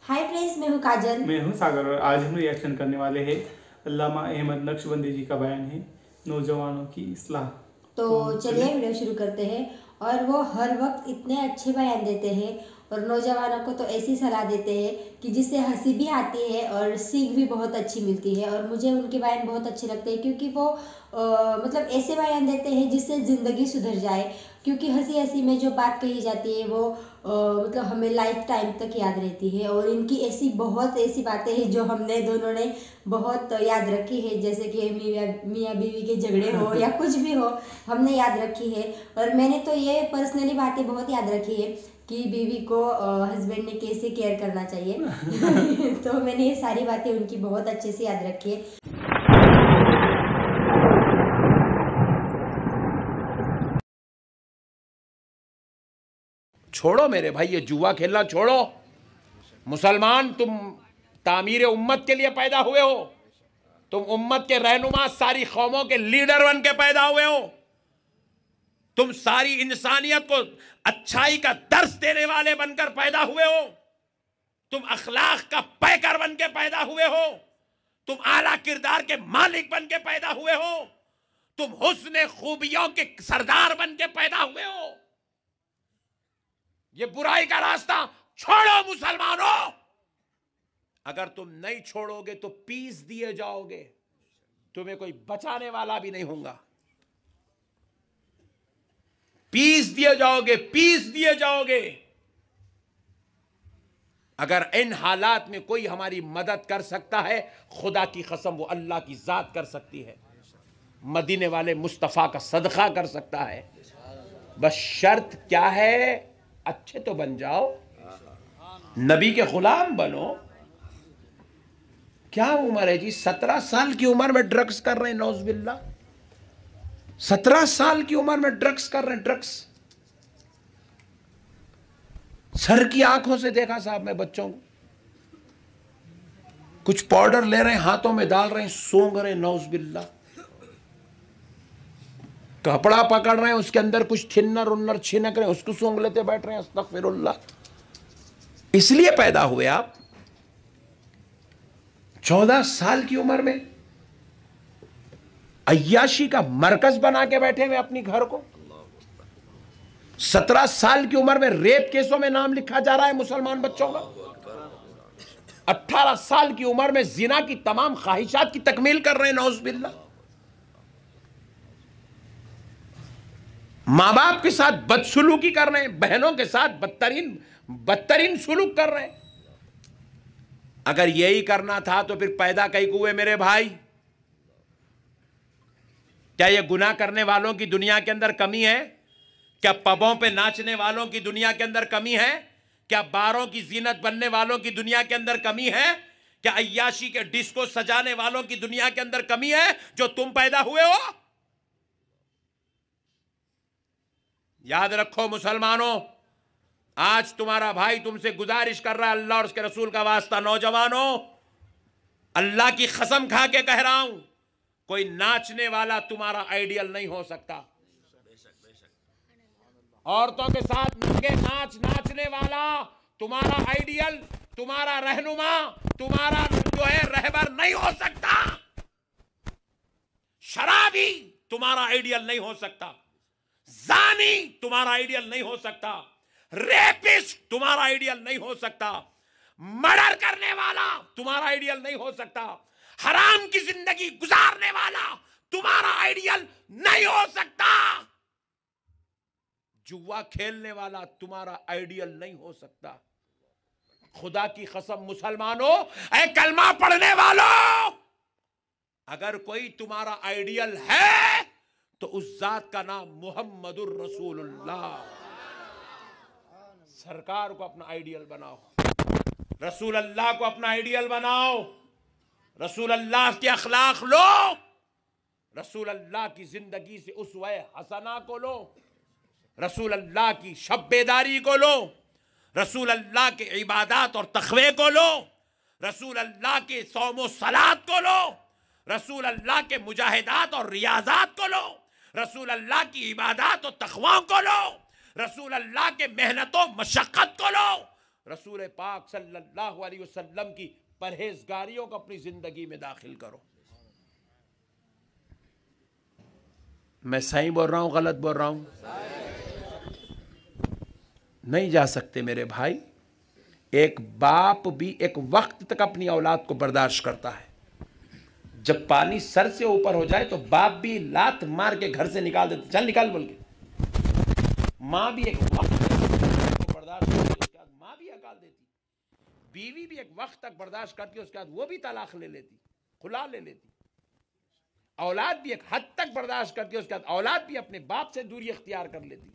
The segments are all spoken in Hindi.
हाय फ्रेंड्स, मैं हूँ काजल। मैं हूँ सागर और आज हम रिएक्शन करने वाले हैं अल्लामा अहमद नक्शबंदी जी का बयान है नौजवानों की इस्लाह। तो चलिए वीडियो शुरू करते हैं। और वो हर वक्त इतने अच्छे बयान देते हैं और नौजवानों को तो ऐसी सलाह देते हैं कि जिससे हंसी भी आती है और सीख भी बहुत अच्छी मिलती है। और मुझे उनके बयान बहुत अच्छे लगते हैं क्योंकि वो मतलब ऐसे बयान देते हैं जिससे ज़िंदगी सुधर जाए। क्योंकि हंसी हंसी में जो बात कही जाती है वो मतलब हमें लाइफ टाइम तक याद रहती है। और इनकी ऐसी बहुत ऐसी बातें हैं जो हमने दोनों ने बहुत याद रखी है, जैसे कि मियाँ बीवी के झगड़े हो या कुछ भी हो, हमने याद रखी है। और मैंने तो ये पर्सनली बातें बहुत याद रखी है कि बीवी को हस्बैंड ने कैसे केयर करना चाहिए। तो मैंने ये सारी बातें उनकी बहुत अच्छे से याद रखी है। छोड़ो मेरे भाई, ये जुआ खेलना छोड़ो। मुसलमान, तुम तामीर उम्मत के लिए पैदा हुए हो। तुम उम्मत के रहनुमा, सारी कौमों के लीडर बन के पैदा हुए हो। तुम सारी इंसानियत को अच्छाई का दर्स देने वाले बनकर पैदा हुए हो। तुम अखलाक का पैकर बन के पैदा हुए हो। तुम आला किरदार के मालिक बन के पैदा हुए हो। तुम हुस्न खूबियों के सरदार बन के पैदा हुए हो। ये बुराई का रास्ता छोड़ो मुसलमानों। अगर तुम नहीं छोड़ोगे तो पीस दिए जाओगे। तुम्हें कोई बचाने वाला भी नहीं होगा। पीस दिए जाओगे, पीस दिए जाओगे। अगर इन हालात में कोई हमारी मदद कर सकता है, खुदा की कसम वो अल्लाह की जात कर सकती है। मदीने वाले मुस्तफ़ा का सदका कर सकता है। बस शर्त क्या है? अच्छे तो बन जाओ, नबी के गुलाम बनो। क्या उम्र है जी? 17 साल की उम्र में ड्रग्स कर रहे हैं, नौज़बिल्ला। 17 साल की उम्र में ड्रग्स कर रहे हैं, ड्रग्स। सर की आंखों से देखा साहब मैं बच्चों को। कुछ पाउडर ले रहे हैं, हाथों में डाल रहे हैं, सूंघ रहे हैं, नौज़बिल्ला। कपड़ा पकड़ रहे हैं, उसके अंदर कुछ थिन्नर उन्नर छिनक रहे हैं, उसको सूंघ लेते बैठ रहे हैं। अस्तगफिरुल्लाह। इसलिए पैदा हुए आप 14 साल की उम्र में अय्याशी का मरकज बना के बैठे हुए अपनी घर को। 17 साल की उम्र में रेप केसों में नाम लिखा जा रहा है मुसलमान बच्चों का। 18 साल की उम्र में जिना की तमाम ख्वाहिशात की तकमील कर रहे हैं, नौज़बिल्लाह। मां बाप के साथ बदसलूकी कर रहे हैं, बहनों के साथ बदतरीन सुलूक कर रहे हैं। अगर यही करना था तो फिर पैदा कई को हुए मेरे भाई? क्या ये गुनाह करने वालों की दुनिया के अंदर कमी है? क्या पबों पे नाचने वालों की दुनिया के अंदर कमी है? क्या बारों की जीनत बनने वालों की दुनिया के अंदर कमी है? क्या अय्याशी के डिस्को सजाने वालों की दुनिया के अंदर कमी है जो तुम पैदा हुए हो? याद रखो मुसलमानों, आज तुम्हारा भाई तुमसे गुजारिश कर रहा है, अल्लाह और उसके रसूल का वास्ता, नौजवानों, अल्लाह की कसम खा के कह रहा हूं, कोई नाचने वाला तुम्हारा आइडियल नहीं हो सकता। औरतों के साथ नंगे नाचने वाला तुम्हारा आइडियल, तुम्हारा रहनुमा, तुम्हारा जो है रहबर नहीं हो सकता। शराबी तुम्हारा आइडियल नहीं हो सकता। जानी तुम्हारा आइडियल नहीं हो सकता। रेपिस्ट तुम्हारा आइडियल नहीं हो सकता। मर्डर करने वाला तुम्हारा आइडियल नहीं हो सकता। हराम की जिंदगी गुजारने वाला तुम्हारा आइडियल नहीं हो सकता। जुआ खेलने वाला तुम्हारा आइडियल नहीं हो सकता। खुदा की कसम मुसलमानों, ऐ कलमा पढ़ने वालों, अगर कोई तुम्हारा आइडियल है तो उस जात का नाम मुहम्मदुर रसूलुल्लाह। सरकार को अपना आइडियल बनाओ, रसूल अल्लाह को अपना आइडियल बनाओ, रसूल अल्लाह के अखलाक लो, रसूल अल्लाह की जिंदगी से उसवे हसना को लो, रसूल अल्लाह की शब्बेदारी को लो, रसूल अल्लाह के इबादत और तखवे को लो, रसूल अल्लाह के सौमो सलात को लो, रसूल अल्लाह के मुजाहिदात और रियाजात को लो, रसूल अल्लाह की इबादत और तखवा को लो, रसूल अल्लाह के मेहनतों मशक्कत को लो, रसूल पाक सल्लल्लाहु अलैहि वसल्लम की परहेजगारियों को अपनी जिंदगी में दाखिल करो। मैं सही बोल रहा हूं, गलत बोल रहा हूं? नहीं जा सकते मेरे भाई। एक बाप भी एक वक्त तक अपनी औलाद को बर्दाश्त करता है। जब पानी सर से ऊपर हो जाए तो बाप भी लात मार के घर से निकाल देते, चल निकाल बोल के। माँ भी एक वक्त तक बर्दाश्त करती, उसके बाद माँ भी निकाल देती। बीवी भी एक वक्त तक बर्दाश्त करती, उसके बाद वो भी तलाक ले लेती, खुला ले लेती। औलाद भी एक हद तक बर्दाश्त करती है, उसके बाद औलाद भी अपने बाप से दूरी इख्तियार कर लेती।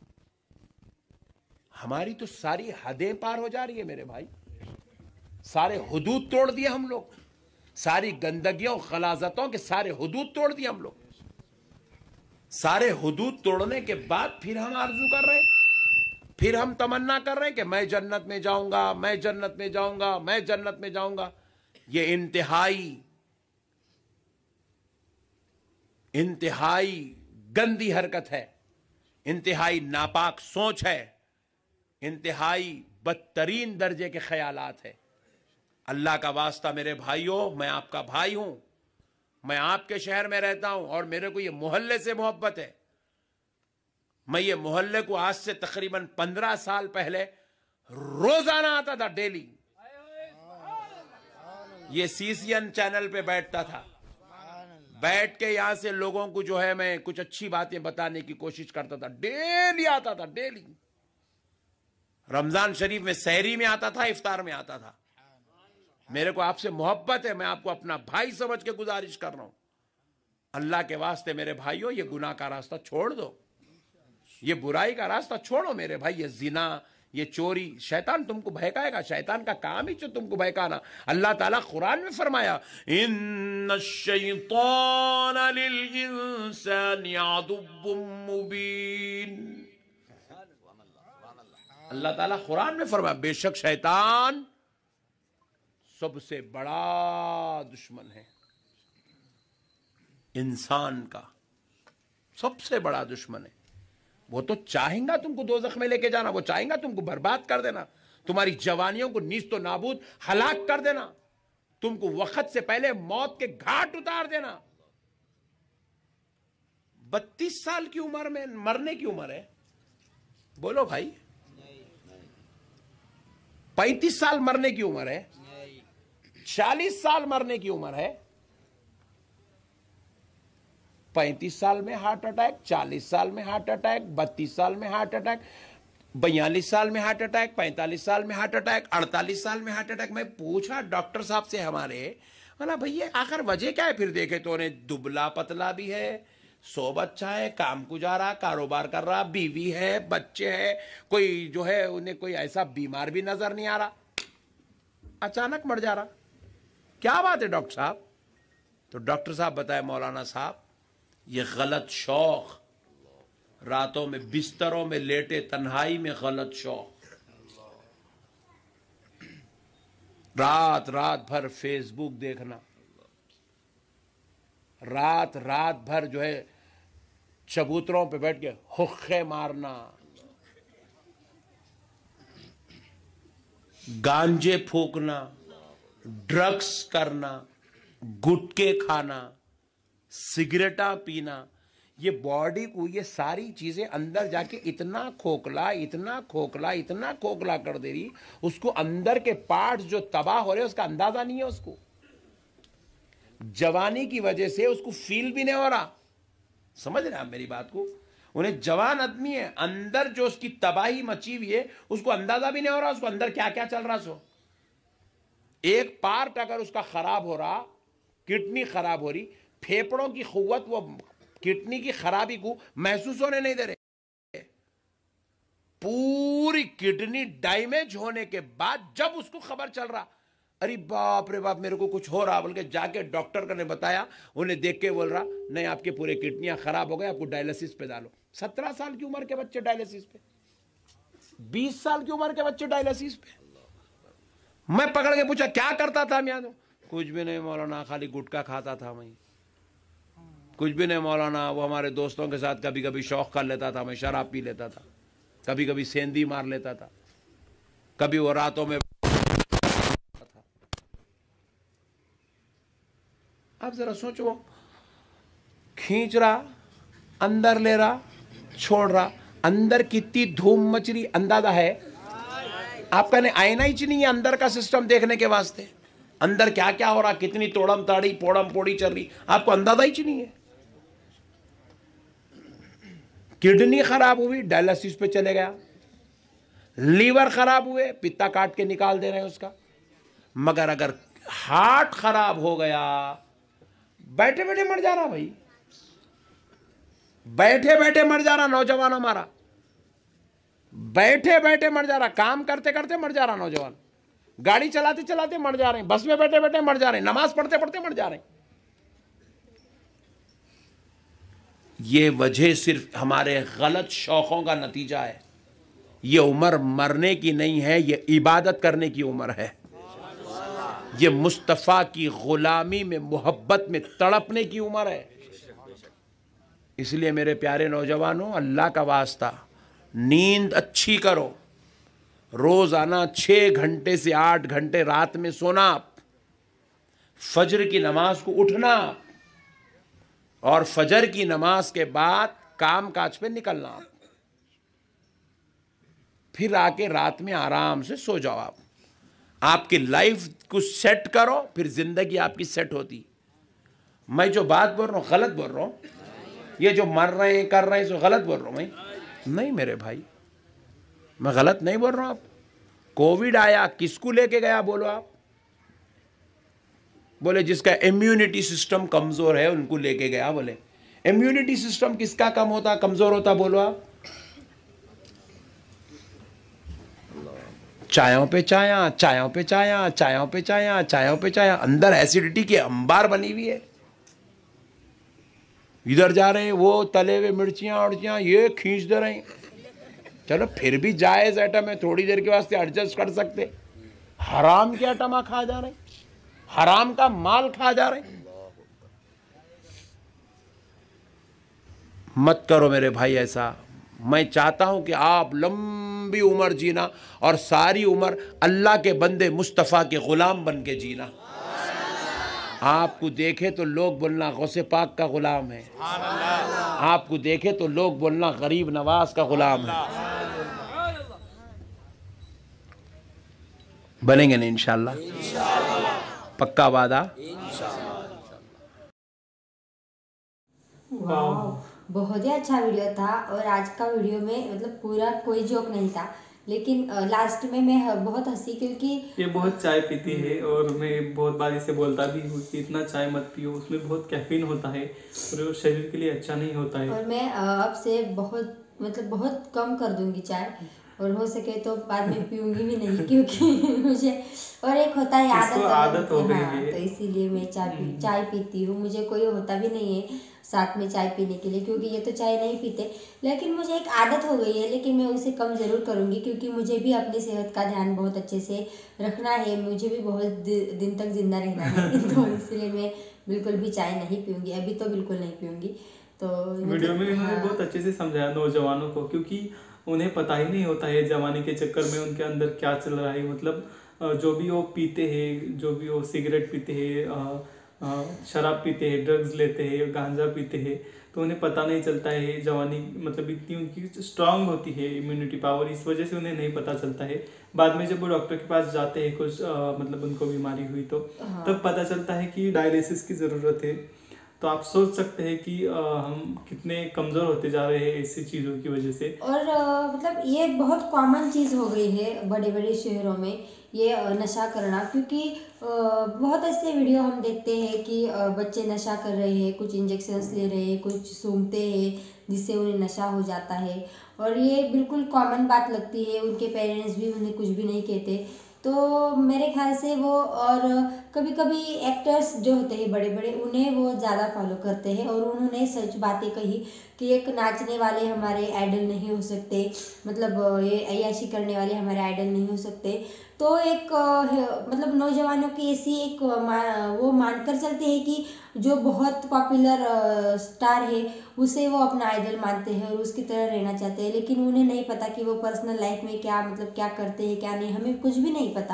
हमारी तो सारी हदें पार हो जा रही है मेरे भाई। सारे हुदूद तोड़ दिए हम लोग, सारी गंदगियों खलाजतों के सारे हुदूद तोड़ दिए हम लोग। सारे हुदूद तोड़ने के बाद फिर हम आरजू कर रहे हैं, फिर हम तमन्ना कर रहे हैं कि मैं जन्नत में जाऊंगा, मैं जन्नत में जाऊंगा, मैं जन्नत में जाऊंगा। ये इंतहाई गंदी हरकत है, इंतहाई नापाक सोच है, इंतहाई बदतरीन दर्जे के ख्यालात है। अल्लाह का वास्ता मेरे भाइयों, मैं आपका भाई हूं, मैं आपके शहर में रहता हूं और मेरे को ये मोहल्ले से मोहब्बत है। मैं ये मोहल्ले को आज से तकरीबन 15 साल पहले रोजाना आता था, डेली। ये सीसीएन चैनल पे बैठता था, बैठ के यहां से लोगों को जो है मैं कुछ अच्छी बातें बताने की कोशिश करता था। डेली आता था, डेली। रमजान शरीफ में सहरी में आता था, इफ्तार में आता था। मेरे को आपसे मोहब्बत है, मैं आपको अपना भाई समझ के गुजारिश कर रहा हूं। अल्लाह के वास्ते मेरे भाइयों, ये गुनाह का रास्ता छोड़ दो, ये बुराई का रास्ता छोड़ो मेरे भाई। ये जिना, ये चोरी, शैतान तुमको बहकाएगा, शैतान का काम ही जो तुमको बहकाना। अल्लाह ताला कुरान में फरमाया, इन्नश्शैतान लिल इंसानि अदुव्वुम मुबीन। अल्लाह ताला कुरान में फरमाया, बेशक शैतान सबसे बड़ा दुश्मन है, इंसान का सबसे बड़ा दुश्मन है। वो तो चाहेगा तुमको दोज़ख में लेके जाना, वो चाहेगा तुमको बर्बाद कर देना, तुम्हारी जवानियों को नीस्त तो नाबूद हलाक कर देना, तुमको वक्त से पहले मौत के घाट उतार देना। 32 साल की उम्र में मरने की उम्र है, बोलो भाई। 35 साल मरने की उम्र है, 40 साल मरने की उम्र है। 35 साल में हार्ट अटैक, 40 साल में हार्ट अटैक, 32 साल में हार्ट अटैक, 42 साल में हार्ट अटैक, 45 साल में हार्ट अटैक, 48 साल में हार्ट अटैक। मैं पूछा डॉक्टर साहब से हमारे, बोला भैया आखिर वजह क्या है? फिर देखे तो उन्हें दुबला पतला भी है, 100 बच्चा है, काम गुजारा, कारोबार कर रहा, बीवी है, बच्चे हैं, कोई जो है उन्हें कोई ऐसा बीमार भी नजर नहीं आ रहा, अचानक मर जा रहा। क्या बात है डॉक्टर साहब? तो डॉक्टर साहब बताए, मौलाना साहब ये गलत शौक, रातों में बिस्तरों में लेटे तन्हाई में गलत शौक, रात रात भर फेसबुक देखना, रात रात भर जो है चबूतरों पे बैठ के हुक्के मारना, गांजे फूकना, ड्रग्स करना, गुटखे खाना, सिगरेटा पीना, ये बॉडी को ये सारी चीजें अंदर जाके इतना खोखला, इतना खोखला, इतना खोखला कर दे रही, उसको अंदर के पार्ट्स जो तबाह हो रहे हैं उसका अंदाजा नहीं है उसको। जवानी की वजह से उसको फील भी नहीं हो रहा, समझ रहे आप मेरी बात को? उन्हें जवान आदमी है, अंदर जो उसकी तबाही मची हुई है उसको अंदाजा भी नहीं हो रहा, उसको अंदर क्या क्या चल रहा। सो एक पार्ट अगर उसका खराब हो रहा, किडनी खराब हो रही, फेफड़ों की कुव्वत वो किडनी की खराबी को महसूस होने नहीं दे रहे। पूरी किडनी डैमेज होने के बाद जब उसको खबर चल रहा, अरे बाप रे बाप मेरे को कुछ हो रहा, बोल के जाके डॉक्टर ने बताया, उन्हें देख के बोल रहा नहीं आपके पूरे किडनियां खराब हो गए, आपको डायलिसिस पे डालो। 17 साल की उम्र के बच्चे डायलिसिस पे, 20 साल की उम्र के बच्चे डायलिसिस पे। मैं पकड़ के पूछा क्या करता था? मैं कुछ भी नहीं मौलाना, खाली गुटखा खाता था मैं। कुछ भी नहीं मौलाना, वो हमारे दोस्तों के साथ कभी कभी शौक कर लेता था, मैं शराब पी लेता था, कभी कभी सेंधी मार लेता था, कभी वो रातों में आप जरा सोचो, खींच रहा, अंदर ले रहा, छोड़ रहा, अंदर कितनी धूम मच रही, अंदाजा है आपका? नहीं, आईना ही नहीं है अंदर का सिस्टम देखने के वास्ते, अंदर क्या क्या हो रहा, कितनी तोड़म ताड़ी पोड़म पोड़ी चल रही, आपको अंदाजा ही नहीं है। किडनी खराब हुई, डायलिसिस पे चले गया, लीवर खराब हुए, पित्ता काट के निकाल दे रहे हैं उसका। मगर अगर हार्ट खराब हो गया, बैठे बैठे मर जा रहा भाई, बैठे बैठे मर जा रहा नौजवान हमारा, बैठे बैठे मर जा रहा, काम करते करते मर जा रहा नौजवान, गाड़ी चलाते चलाते मर जा रहे हैं, बस में बैठे बैठे मर जा रहे हैं, नमाज पढ़ते पढ़ते मर जा रहे हैं। ये वजह सिर्फ हमारे गलत शौकों का नतीजा है। ये उम्र मरने की नहीं है, ये इबादत करने की उम्र है। ये मुस्तफ़ा की गुलामी में, मोहब्बत में तड़पने की उम्र है। इसलिए मेरे प्यारे नौजवानों, अल्लाह का वास्ता नींद अच्छी करो, रोज़ाना 6 घंटे से 8 घंटे रात में सोना, फजर की नमाज को उठना, और फजर की नमाज के बाद काम काज पे निकलना, फिर आके रात में आराम से सो जाओ। आप आपकी लाइफ को सेट करो, फिर जिंदगी आपकी सेट होती। मैं जो बात बोल रहा हूँ गलत बोल रहा हूँ? ये जो मर रहे हैं कर रहे हैं सो गलत बोल रहा हूँ मैं? नहीं मेरे भाई, मैं गलत नहीं बोल रहा हूँ। आप कोविड आया, किसको लेके गया बोलो आप? बोले जिसका इम्यूनिटी सिस्टम कमजोर है उनको लेके गया। बोले इम्यूनिटी सिस्टम किसका कम होता, कमजोर होता बोलो आप? चायों पे चाया, चायों पे चाया, चायों पे चाया, चायों पे चाया, अंदर एसिडिटी की अंबार बनी हुई है। इधर जा रहे हैं वो तले हुए मिर्चियां उर्चियां ये खींच दे रहे हैं। चलो फिर भी जायज आइटम है, थोड़ी देर के वास्ते एडजस्ट कर सकते। हराम के आइटम खा जा रहे, हराम का माल खा जा रहे। मत करो मेरे भाई ऐसा। मैं चाहता हूं कि आप लंबी उम्र जीना और सारी उम्र अल्लाह के बंदे मुस्तफ़ा के गुलाम बन के जीना। आपको देखे तो लोग बोलना गौसे पाक का गुलाम है, आपको देखे तो लोग बोलना गरीब नवाज का गुलाम है। बनेंगे ना इंशाल्लाह, पक्का वादा। बहुत ही अच्छा वीडियो था। और आज का वीडियो में मतलब पूरा कोई जोक नहीं था, लेकिन लास्ट में मैं बहुत हंसी, क्योंकि ये बहुत चाय पीती है और मैं बहुत बार इसे बोलता भी हूँ कि इतना चाय मत पियो, उसमें बहुत कैफीन होता है और वो शरीर के लिए अच्छा नहीं होता है। और मैं अब से बहुत कम कर दूंगी चाय, और हो सके तो बाद में पीऊंगी भी नहीं, क्योंकि मुझे और एक होता है आदत हो गई है, है। तो इसीलिए मैं चाय पीती हूँ। मुझे कोई होता भी नहीं है साथ में चाय पीने के लिए, क्योंकि ये तो चाय नहीं पीते, लेकिन मुझे एक आदत हो गई है। लेकिन मैं उसे कम ज़रूर करूँगी, क्योंकि मुझे भी अपनी सेहत का ध्यान बहुत अच्छे से रखना है, मुझे भी बहुत दिन तक जिंदा रहना है। तो इसलिए मैं बिल्कुल भी चाय नहीं पीऊँगी, अभी तो बिल्कुल नहीं पीऊँगी। तो वीडियो में इन्होंने बहुत अच्छे से समझाया नौजवानों को, क्योंकि उन्हें पता ही नहीं होता है जवानी के चक्कर में उनके अंदर क्या चल रहा है। मतलब जो भी वो पीते हैं, जो भी वो सिगरेट पीते हैं, शराब पीते हैं, ड्रग्स लेते हैं, गांजा पीते हैं, तो उन्हें पता नहीं चलता है जवानी मतलब इतनी उनकी स्ट्रांग होती है इम्यूनिटी पावर, इस वजह से उन्हें नहीं पता चलता है। बाद में जब वो डॉक्टर के पास जाते हैं कुछ मतलब उनको बीमारी हुई तो तब पता चलता है कि डायलिसिस की ज़रूरत है। तो आप सोच सकते हैं कि हम कितने कमज़ोर होते जा रहे हैं ऐसी चीज़ों की वजह से। और मतलब ये बहुत कॉमन चीज़ हो गई है बड़े बड़े शहरों में ये नशा करना, क्योंकि बहुत ऐसे वीडियो हम देखते हैं कि बच्चे नशा कर रहे हैं, कुछ इंजेक्शंस ले रहे हैं, कुछ सूंघते हैं जिससे उन्हें नशा हो जाता है। और ये बिल्कुल कॉमन बात लगती है, उनके पेरेंट्स भी उन्हें कुछ भी नहीं कहते। तो मेरे ख्याल से वो, और कभी कभी एक्टर्स जो होते हैं बड़े बड़े, उन्हें वो ज़्यादा फॉलो करते हैं, और उन्होंने सच बातें कही कि एक नाचने वाले हमारे आइडल नहीं हो सकते, मतलब ये अय्याशी करने वाले हमारे आइडल नहीं हो सकते। तो एक मतलब नौजवानों की ऐसी एक वो मानकर चलते हैं कि जो बहुत पॉपुलर स्टार है उसे वो अपना आइडल मानते हैं और उसकी तरह रहना चाहते हैं, लेकिन उन्हें नहीं पता कि वो पर्सनल लाइफ में क्या मतलब क्या करते हैं क्या नहीं, हमें कुछ भी नहीं पता।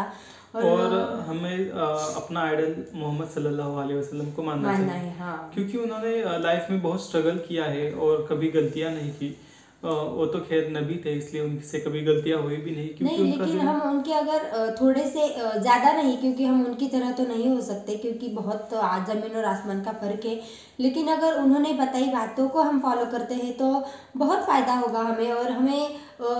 और हमें अपना आइडल मोहम्मद सल्लल्लाहु अलैहि वसल्लम को मानना चाहिए है। हाँ, क्योंकि उन्होंने लाइफ में बहुत स्ट्रगल किया है और कभी गलतियां नहीं की। वो तो खैर नबी थे, इसलिए उनसे कभी गलतियां हुई भी नहीं, क्योंकि नहीं, उनका लेकिन जो हम उनके अगर थोड़े से ज़्यादा नहीं, क्योंकि हम उनकी तरह तो नहीं हो सकते, क्योंकि बहुत ज़मीन और आसमान का फ़र्क है। लेकिन अगर उन्होंने बताई बातों को हम फॉलो करते हैं तो बहुत फ़ायदा होगा हमें, और हमें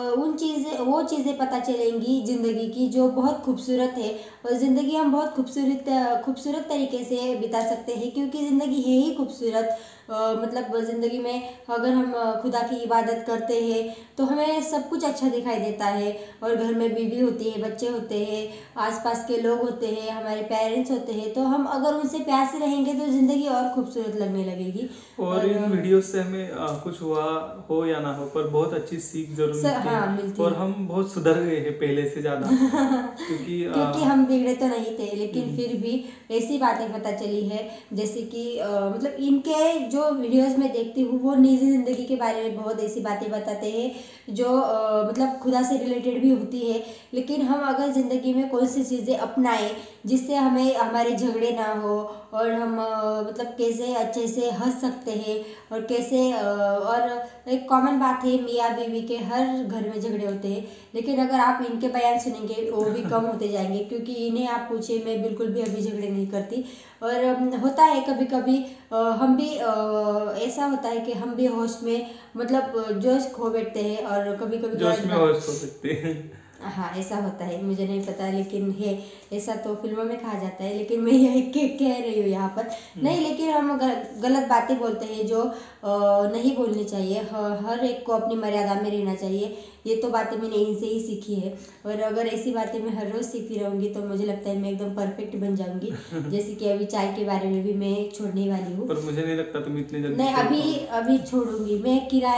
वो चीज़ें पता चलेंगी ज़िंदगी की जो बहुत खूबसूरत है। और ज़िंदगी हम बहुत खूबसूरत तरीके से बिता सकते हैं, क्योंकि ज़िंदगी है ही खूबसूरत। मतलब ज़िंदगी में अगर हम खुदा की इबादत करते हैं तो हमें सब कुछ अच्छा दिखाई देता है, और घर में बीवी होती है, बच्चे होते हैं, आसपास के लोग होते हैं, हमारे पेरेंट्स होते हैं, तो हम अगर उनसे प्यार से रहेंगे तो ज़िंदगी और खूबसूरत लगने लगेगी। और इन वीडियो से हमें कुछ हुआ हो या ना हो, पर बहुत अच्छी सीख जरूर मिलती है। हाँ, मिलती और है। हम बहुत सुधर गए हैं पहले से ज़्यादा क्योंकि हम बिगड़े तो नहीं थे, लेकिन फिर भी ऐसी बातें पता चली है, जैसे कि मतलब इनके जो वीडियोस में देखती हूँ वो निजी ज़िंदगी के बारे में बहुत ऐसी बातें बताते हैं जो मतलब खुदा से रिलेटेड भी होती है। लेकिन हम अगर ज़िंदगी में कौन सी चीज़ें अपनाएं जिससे हमें हमारे झगड़े ना हो, और हम मतलब कैसे अच्छे से हंस सकते हैं, और कैसे और एक कॉमन बात है, मियाँ बीवी के हर घर में झगड़े होते हैं, लेकिन अगर आप इनके बयान सुनेंगे वो भी कम होते जाएंगे, क्योंकि इन्हें आप पूछे, मैं बिल्कुल भी अभी झगड़े नहीं करती। और होता है कभी कभी हम भी ऐसा होता है कि हम भी होश में मतलब जोश खो बैठते हैं, और कभी कभी जोश में होश खो सकते हैं। हाँ, ऐसा होता है, मुझे नहीं पता, लेकिन है ऐसा, तो फिल्मों में कहा जाता है, लेकिन मैं यही कह रही हूँ यहाँ पर। नहीं, लेकिन हम गलत बातें बोलते हैं जो नहीं बोलनी चाहिए। हर एक को अपनी मर्यादा में रहना चाहिए, ये तो बातें मैंने इनसे ही सीखी है। और अगर ऐसी बातें मैं हर रोज़ सीखती रहूँगी तो मुझे लगता है मैं एकदम परफेक्ट बन जाऊँगी। जैसे कि अभी चाय के बारे में भी मैं छोड़ने वाली हूँ। पर मुझे नहीं लगता तुम इतनी जल्दी नहीं, छोड़ पाओगे। अभी छोड़ूंगी मैं।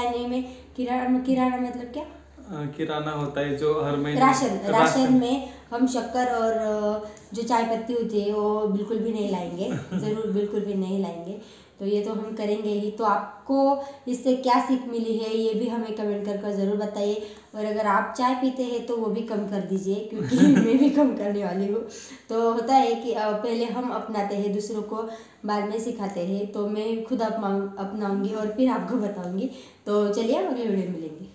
किराना मतलब क्या? किराना होता है जो हर महीने राशन में हम शक्कर और जो चाय पत्ती होती है वो बिल्कुल भी नहीं लाएंगे। ज़रूर, बिल्कुल भी नहीं लाएंगे। तो ये तो हम करेंगे ही। तो आपको इससे क्या सीख मिली है ये भी हमें कमेंट कर ज़रूर बताइए। और अगर आप चाय पीते हैं तो वो भी कम कर दीजिए, क्योंकि मैं भी कम करने वाली हूँ। तो होता है कि पहले हम अपनाते हैं, दूसरों को बाद में सिखाते हैं। तो मैं खुद अपनाऊंगी और फिर आपको बताऊंगी। तो चलिए हम अगले वीडियो में मिलेंगे।